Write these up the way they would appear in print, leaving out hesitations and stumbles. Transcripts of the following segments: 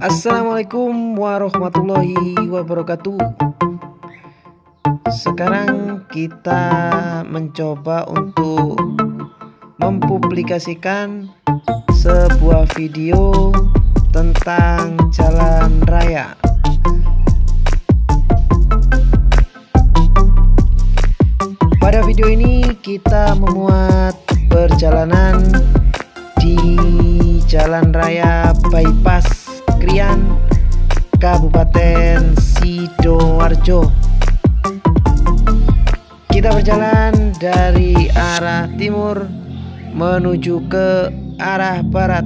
Assalamualaikum warahmatullahi wabarakatuh. Sekarang kita mencoba untuk mempublikasikan sebuah video tentang jalan raya. Pada video ini kita memuat perjalanan di Jalan Raya Bypass Krian, Kabupaten Sidoarjo. Kita berjalan dari arah timur menuju ke arah barat.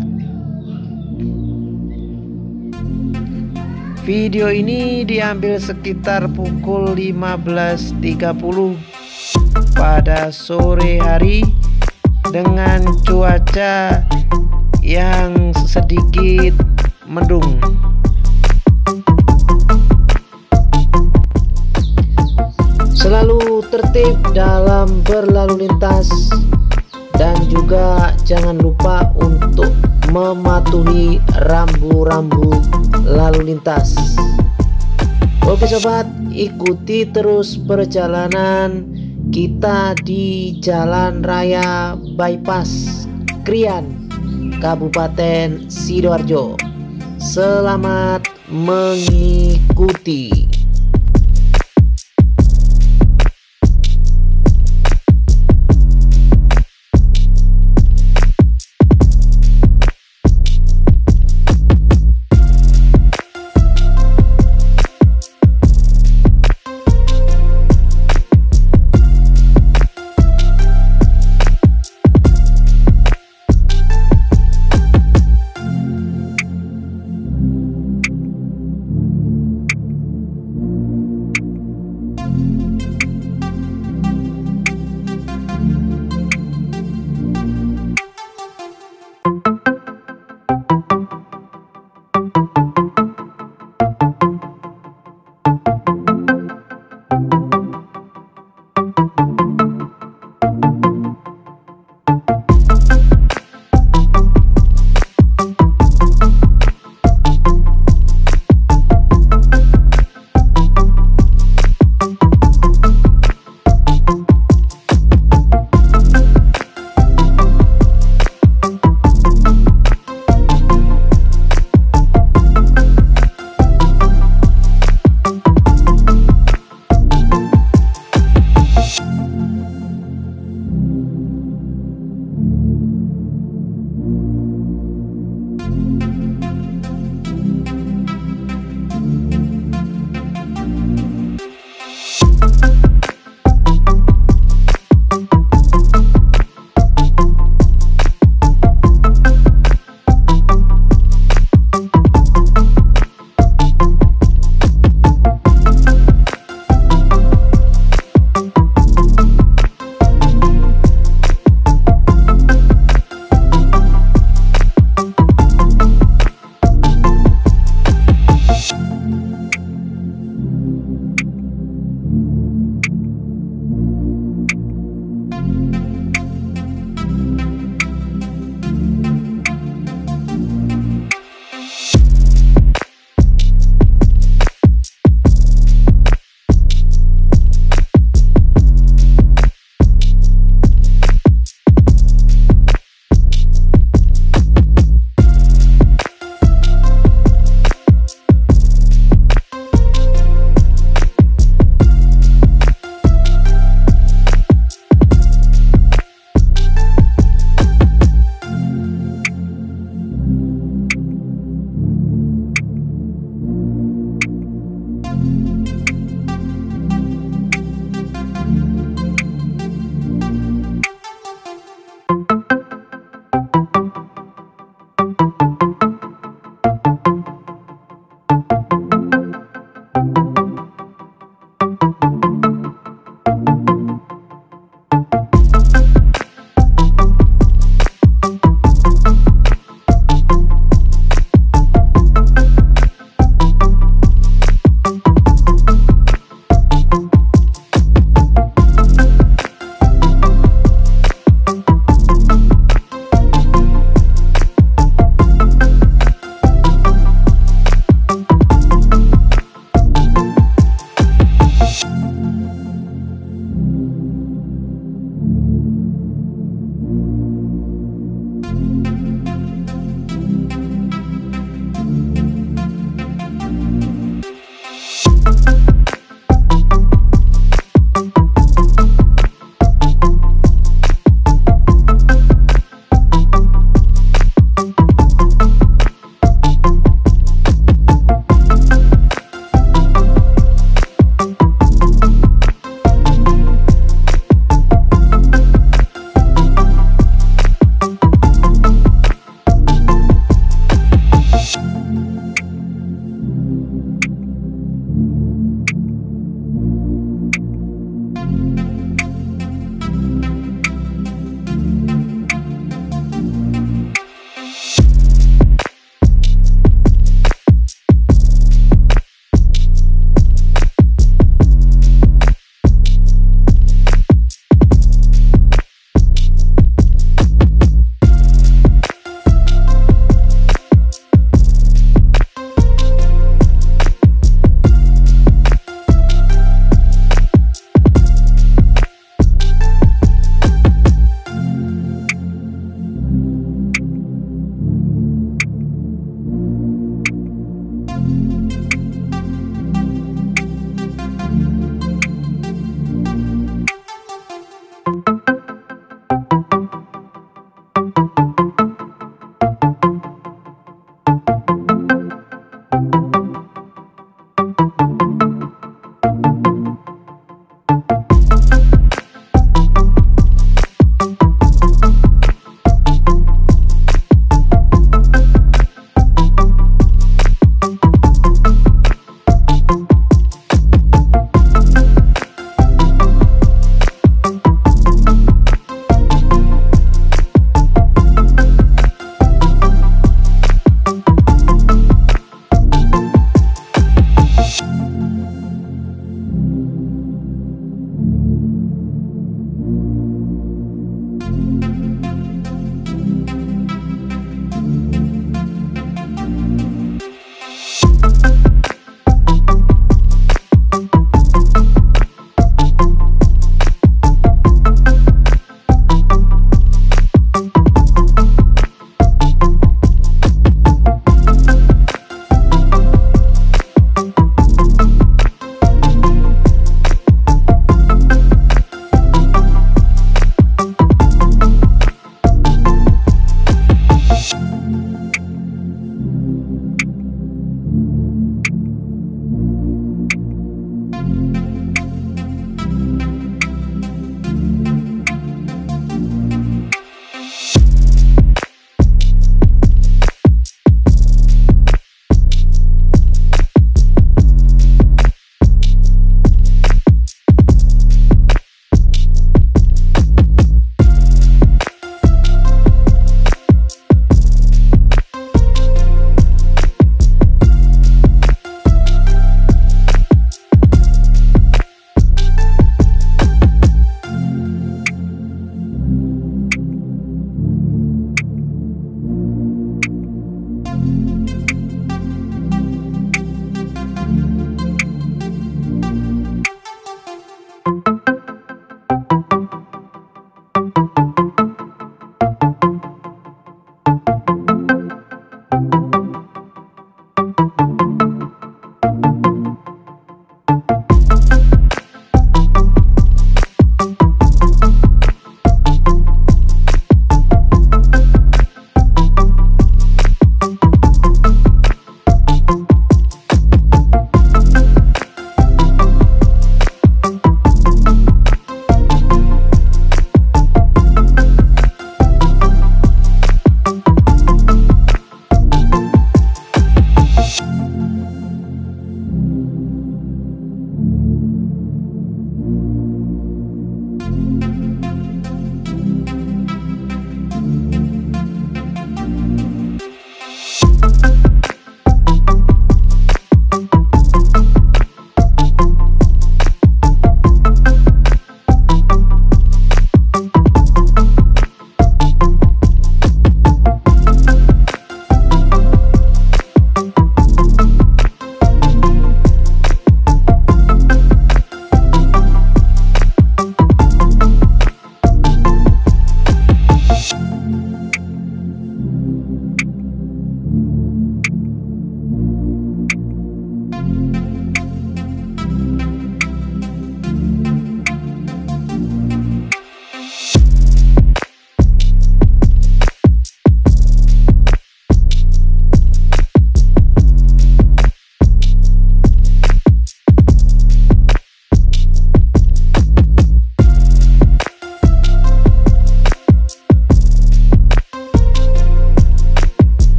Video ini diambil sekitar pukul 15.30 pada sore hari dengan cuaca yang sedikit mendung. Selalu tertib dalam berlalu lintas dan juga jangan lupa untuk mematuhi rambu-rambu lalu lintas. Oke sobat, ikuti terus perjalanan kita di Jalan Raya Bypass Krian, Kabupaten Sidoarjo. Selamat mengikuti.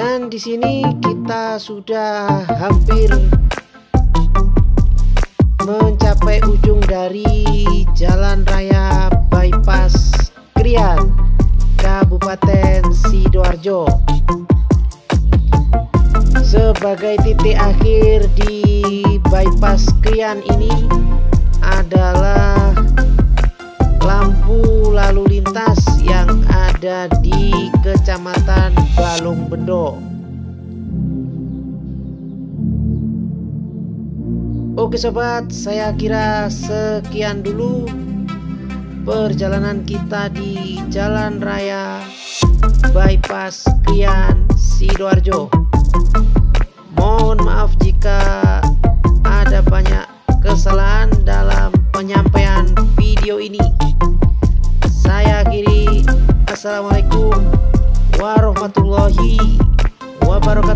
Dan di sini kita sudah hampir mencapai ujung dari Jalan Raya Bypass Krian, Kabupaten Sidoarjo. Sebagai titik akhir di bypass Krian ini adalah lampu lalu lintas yang ada di Kecamatan Balongbendo. Oke sobat, saya kira sekian dulu perjalanan kita di Jalan Raya Bypass Krian, Sidoarjo. Mohon maaf jika ada banyak kesalahan dalam penyampaian video ini. Saya akhiri. Assalamualaikum warahmatullahi wabarakatuh.